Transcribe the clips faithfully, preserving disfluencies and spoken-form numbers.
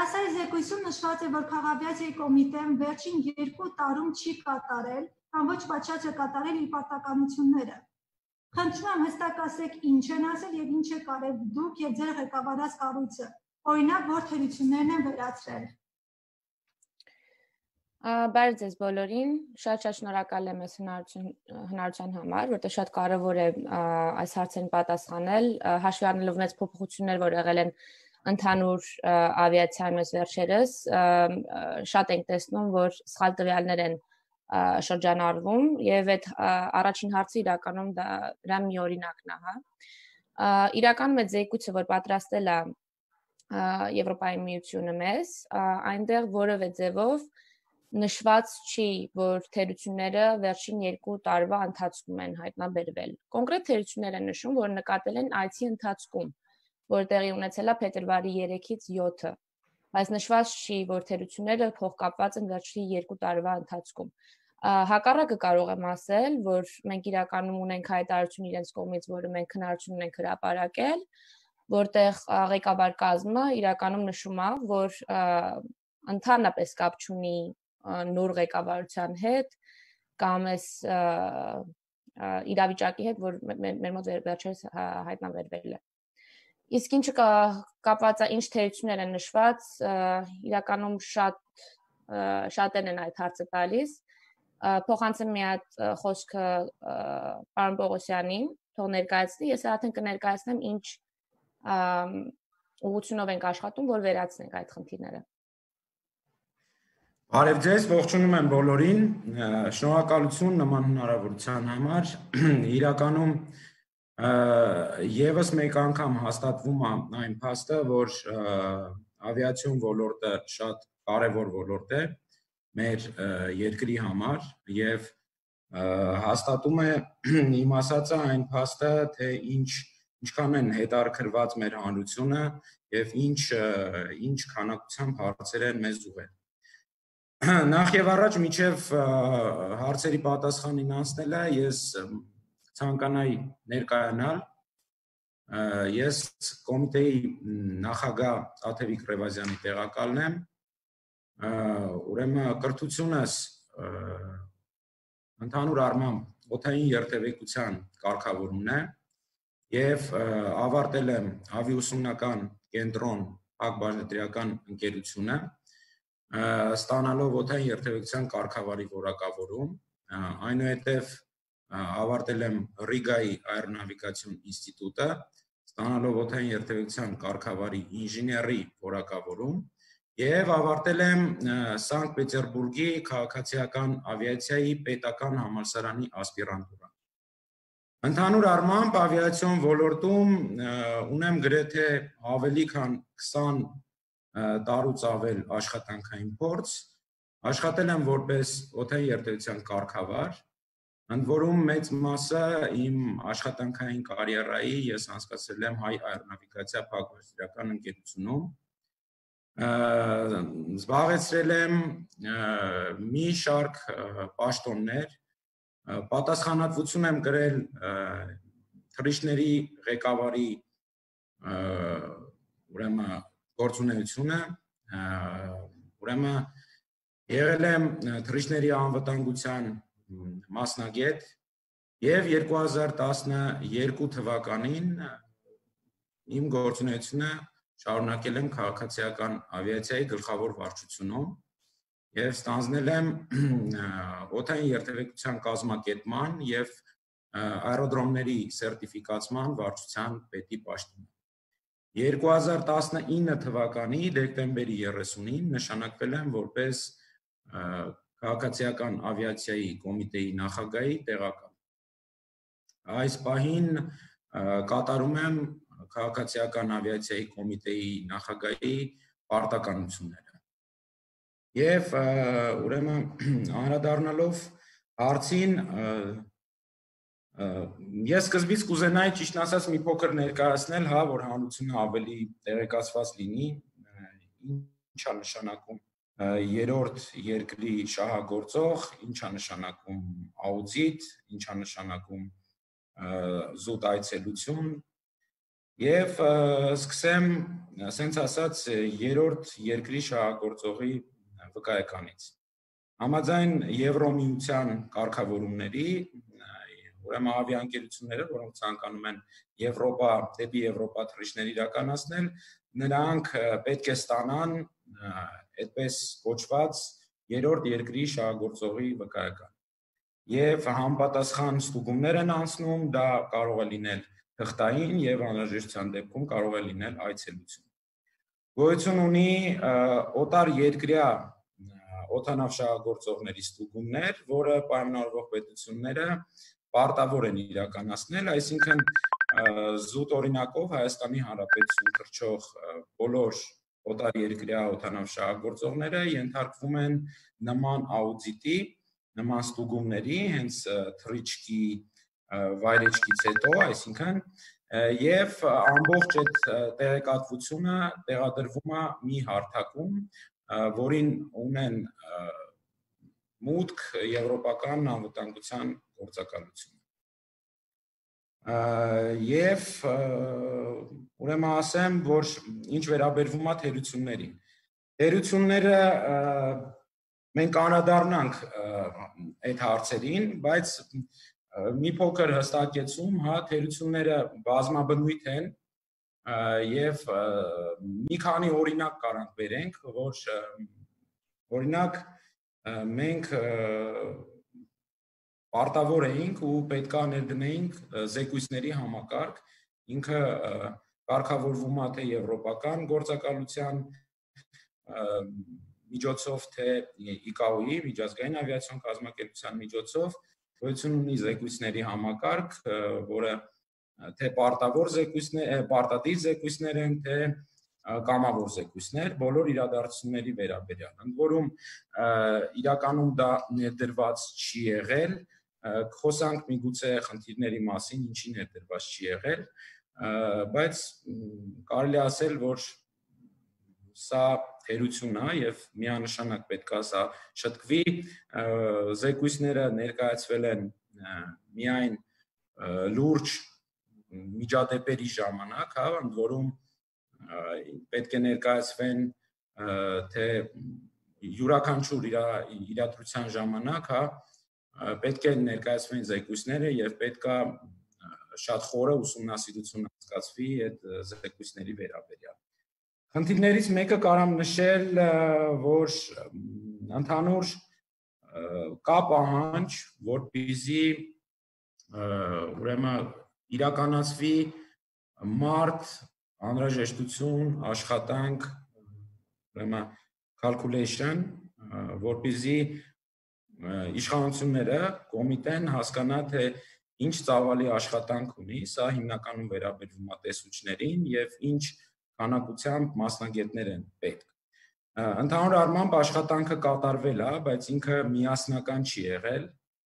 Պարասայի զեկույցում նշված է, որ քաղաքավիացիայի կոմիտեն վերջին երկու տարում չի կատարել կամ ոչ պատշաճ է կատարել իր պարտականությունները։ Խնդրում եմ հստակ ասեք ինչ են ասել եւ ինչ է կարել դուք եւ ձեր ղեկավարած կառույցը, օրինակ որ թերություններն են վերացրել։ Բարև ձեզ բոլորին, շատ-շատ շնորհակալ եմ այս հնարավորության համար, որտեղ շատ կարևոր է այս հարցերին պատասխանել, հաշվի առնելով մեծ փոփոխություններ, որ եղել են ընդհանուր ավիացիայում այս վերջերս, շատ ենք տեսնում, որ սխալ տվյալներ են շրջանառվում եւ այդ առաջին հարցը իրականում դրա մի օրինակն է, հա։ Իրականում այդ զեկույցը, որ պատրաստել է Եվրոպայի միությունը մեզ, այնտեղ որևէ ձևով նշված չի, որ թերությունները վերջին երկու տարվա ընթացքում են հայտնաբերվել։ Կոնկրետ թերություններ են նշում, որ նկատել են այցի ընթացքում, որ տեղի ունեցել է փետրվարի երեքից յոթը, բայց նշված չի, որ թերությունները փոխկապված են վերջին երկու տարվա ընթացքում։ Հակառակը կարող եմ ասել, որ մենք իրականում ունենք հայտարարություն իրենց կողմից, որը մենք քննարկություն ունենք հրապարակել, որտեղ ղեկավար կազմը իրականում նշում է, որ ընդհանրապես կապ չունի նոր ղեկավարության հետ կամ այս իրավիճակի հետ, որ մեր մոտ վերջերս հայտնաբերվել է։ Իսկ ինչը կապված է ինչ թերություններ են նշված, իրականում շատ շատերն են այդ հարցը տալիս։ Փոխանցեմ մի հատ խոսքը պարոն Պողոսյանին, թող ներկայացնի, ես արդեն կներկայացնեմ ինչ ուղղությունով ենք աշխատում, որ վերացնենք այդ խնդիրները։ Բարև ձեզ, ողջունում եմ բոլորին, շնորհակալություն նման հնարավորության համար, իրականում եւս մեկ անգամ հաստատվում է այն փաստը, որ ավիացիոն ոլորտը շատ կարևոր ոլորտ է մեր երկրի համար եւ հաստատում է իմ ասածը այն փաստը, թե ինչ ինչքան են հետաքրքրված մեր հանրությունը եւ ինչ ինչ քանակությամբ հարցեր են մեզ ուղղել։ Նախ եւ առաջ միջև հարցերի պատասխանին անցնելը ես ցանկանայի ներկայանալ ես կոմիտեի նախագահ Տաթևիկ Ռևազյանի տեղակալն եմ, ուրեմն կրթությունս ընդհանուր առմամբ օդային երթևեկության կարգավորումն է եւ ավարտել եմ ավիաուսումնական կենտրոն հակբաժնետրական ընկերությունը ստանալով օդային երթևեկության կարգավարի որակավորում, այնուհետև ավարտել եմ Ռիգայի աերոնավիգացիոն ինստիտուտը, ստանալով օդային երթևեկության կարգավարի ինժեների որակավորում եւ ավարտել եմ Սանկտ Պետերբուրգի քաղաքացիական ավիացիայի պետական համալսարանի ասպիրանտուրան։ Ընդհանուր առմամբ ավիացիոն ոլորտում ունեմ գրեթե ավելի քան քսան տարուց ավել աշխատանքային փորձ, աշխատել եմ որպես օդային երթևեկության կարգավար, ընդ որում մեծ մասը իմ աշխատանքային կարիերայի ես անցկացրել եմ Հայ աերոնավիգացիա փակbaşıրական ընկերությունում, զբաղեցրել եմ մի շարք պաշտոններ, պատասխանատվություն եմ կրել թռիչքների ղեկավարի ուրեմն գործունեությունը, ուրեմն եղել եմ թռիչքների անվտանգության մասնագետ եւ երկու հազար տասնյոթ թվականին իմ գործունեությունը շարունակել եմ քաղաքացիական ավիացիայի գլխավոր վարչությունում եւ ստանձնել եմ օդային երթևեկության կազմակերպման եւ աերոդրոմների սերտիֆիկացման վարչության պետի պաշտոն։ երկու հազար տասնինը թվականի դեկտեմբերի երեսունին նշանակվել եմ որպես քաղաքացիական ավիացիայի կոմիտեի նախագահի տեղակալ։ Այս պահին կատարում եմ քաղաքացիական ավիացիայի կոմիտեի նախագահի պարտականությունները։ Եվ ուրեմն անդրադառնալով հարցին ես սկզբից կուզենայի ճիշտն ասած մի փոքր ներկայացնել, հա, որ հանրությունը ավելի տեղեկացված լինի, ինչ է նշանակում երրորդ երկրի շահագործող, ինչ է նշանակում աուդիտ, ինչ է նշանակում զուտ այցելություն Եվ սկսեմ, ասենց ասած, երրորդ երկրի շահագործողի վկայականից։ Համաձայն Եվրոմիության կարգավորումների, ուրեմն ավիաընկերությունները, որոնք ցանկանում են Եվրոպա, դեպի Եվրոպա թռիչքներ իրականացնել, նրանք պետք է ստանան այդպես կոչված երրորդ երկրի շահագործողի վկայական։ Եվ համապատասխան ստուգումներ են անցնում, դա կարող է լինել թղթային եւ անհրաժեշտության դեպքում կարող է լինել այցելություն։ Գոյություն ունի օտար երկրյա օդանավ շահագործողների ստուգումներ, որը պայմանավորող պետությունները պարտավոր են իրականացնել, այսինքն զուտ օրինակով Հայաստանի Հանրապետություն թռչող բոլոր օտար երկրյա օդանավ շահագործողները ենթարկվում են նման աուդիտի, նման ստուգումների, հենց թռիչքի վայրեջքից հետո, այսինքն եւ ամբողջ այդ տեղեկատվությունը տեղադրվում է մի հարթակում, որին ունեն մուտք եվրոպական անվտանգության գործակալությունը։ Եվ ուրեմն ասեմ, որ ինչ վերաբերվում է թերություններին։ Թերությունները մենք անդրադառնանք այդ հարցերին, բայց մի փոքր հստակեցում, հա, թերությունները բազմաբնույթ են եւ մի քանի օրինակ կարանք բերենք, որ օրինակ մենք պարտավոր էինք ու պետք է ներդնեինք զեկույցների համակարգ, ինքը կարգավորվում է թե եվրոպական գործակալության միջոցով, թե ի կա օ-ի միջազգային ավիացիոն կազմակերպության միջոցով, գոյություն ունի զեկույցների համակարգ, որը թե պարտավոր զեկույցներ, պարտադիր զեկույցներ են, թե կամավոր զեկույցներ, բոլոր իրադարձությունների վերաբերյալ։ Ընդ որում իրականում դա ներդրված չի եղել, խոսանք միգուցե խնդիրների մասին, ինչի ներդրված չի եղել, բայց կարելի ասել, որ սա թերություն է եւ միանշանակ պետք է սա շտկվի, զեկույցները ներկայացվել են միայն լուրջ միջադեպերի ժամանակ, հա, ընդ որում պետք է ներկայացվեն թե յուրաքանչյուր իրադրության ժամանակ, հա, պետք է ներկայացվեն զեկույցները եւ պետք է շատ խորը ուսումնասիրություն անցկացվի այդ զեկույցների վերաբերյալ։ Խնդիրներից մեկը կարամ նշել, որ ընդհանուր կա պահանջ, որպեսզի ուրեմն իրականացվի մարդ, անհրաժեշտություն, աշխատանք, ուրեմն calculation, որպեսզի իշխանությունները, կոմիտեն հասկանա, թե ինչ ծավալի աշխատանք ունի, սա հիմնականում վերաբերվում է տեսուչներին եւ ինչ քանակությամբ մասնագետներ են պետք։ Ընդհանուր առմամբ աշխատանքը կատարվել է, բայց ինքը միասնական չի եղել,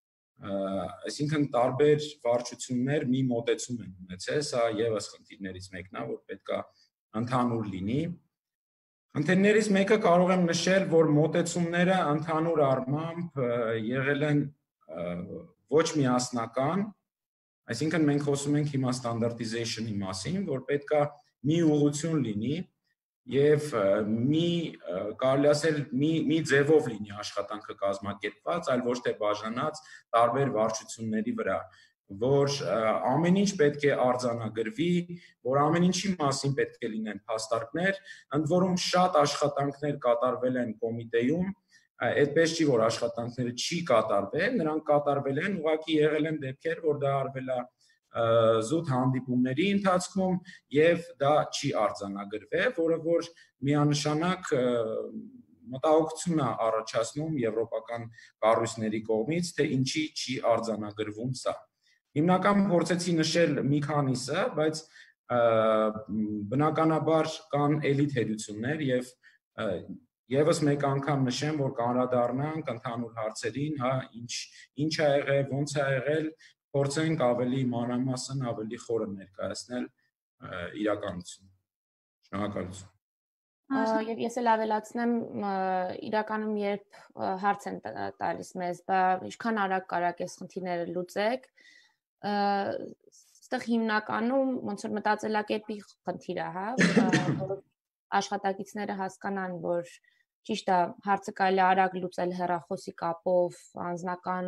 այսինքն տարբեր վարչություններ մի մոտեցում են ունեցել, սա եւս խնդիրներից մեկն է, որ պետք է ընդհանուր լինի։ Խնդիրներից մեկը կարող եմ նշել, որ մոտեցումները ընդհանուր առմամբ եղել են ոչ միասնական, այսինքն մենք խոսում ենք հիմա standardization-ի մասին, որ պետք է մի ուղղություն լինի եւ մի կարելի ասել մի մի ձևով լինի աշխատանքը կազմակերպված, այլ ոչ թե բաժանած տարբեր վարչությունների վրա, որ ամեն ինչ պետք է արձանագրվի, որ ամեն ինչի մասին պետք է լինեն փաստարկներ, ընդ որում շատ աշխատանքներ կատարվել են կոմիտեում, այդպես չի, որ աշխատանքները չի կատարվել, նրանք կատարվել են, ուղղակի եղել են դեպքեր, որ դա արվել է զուտ հանդիպումների ընթացքում եւ դա չի արձանագրվել, որը որ միանշանակ մտահոգություն է առաջացնում եվրոպական կառույցների կողմից, թե ինչի չի արձանագրվում սա։ Հիմնական փորձեցի նշել մի քանիսը, բայց բնականաբար կան էլի թերություններ եւ եւս մեկ անգամ նշեմ, որ կանդրադառնանք ընդհանուր հարցերին, հա, ինչ ինչ է եղել, ոնց է եղել, փորձենք ավելի մանրամասն, ավելի խորը ներկայացնել իրականությունը։ Շնորհակալություն։ Եվ ես էլ ավելացնեմ, իրականում երբ հարց են տալիս մեզ, բա ինչքան արագ կարաք այս խնդիրները լուծեք, այստեղ հիմնականում ոնց որ մտածելակերպի խնդիր է, հա, որ աշխատակիցները հասկանան, որ ճիշտ է, հարցը կարելի է արագ լուծել հեռախոսի կապով, անձնական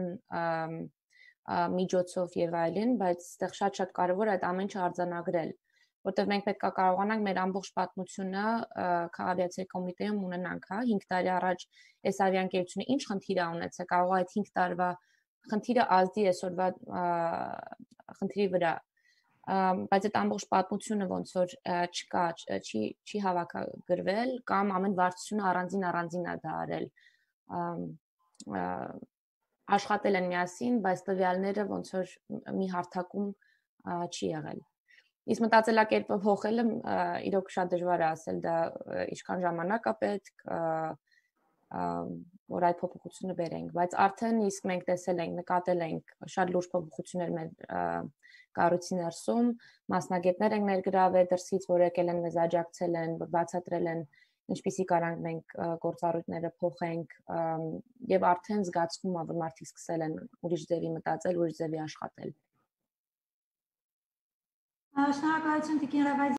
միջոցով եւ այլն, բայց այստեղ շատ-շատ կարեւոր է այդ ամեն ինչը արձանագրել, որտեղ մենք պետք է կարողանանք մեր ամբողջ պատմությունը քաղաքացիական կոմիտեում ունենանք, հա, հինգ տարի առաջ այս ավիաընկերությունը ինչ խնդիր է ունեցել, կարող է այդ հինգ տարվա խնդիրը ազդի այսօրվա խնդրի վրա, բայց այդ ամբողջ պատմությունը ոնց որ չկա, չի չի հավաքագրվել կամ ամեն վարչությունը առանձին առանձին է դա արել, աշխատել են միասին, բայց տվյալները ոնց որ մի հարթակում չի եղել։ Իսկ մտածելակերպը փոխելը իրոք շատ դժվար է ասել, դա ինչքան ժամանակ է պետք, որ այդ փոփոխությունը բերենք, բայց արդեն իսկ մենք տեսել ենք, նկատել ենք շատ լուրջ փոփոխություններ մեր կառույցի ներսում, մասնագետներ են ներգրավել դրսից, որ եկել են մեզ աջակցել են, բացատրել են ինչպիսի կարանք մենք գործառույթները փոխենք եւ արդեն զգացվում է, որ մարդիկ սկսել են ուրիշ ձևի մտածել, ուրիշ ձևի աշխատել։ Շնորհակալություն Տիկին Ռավազյան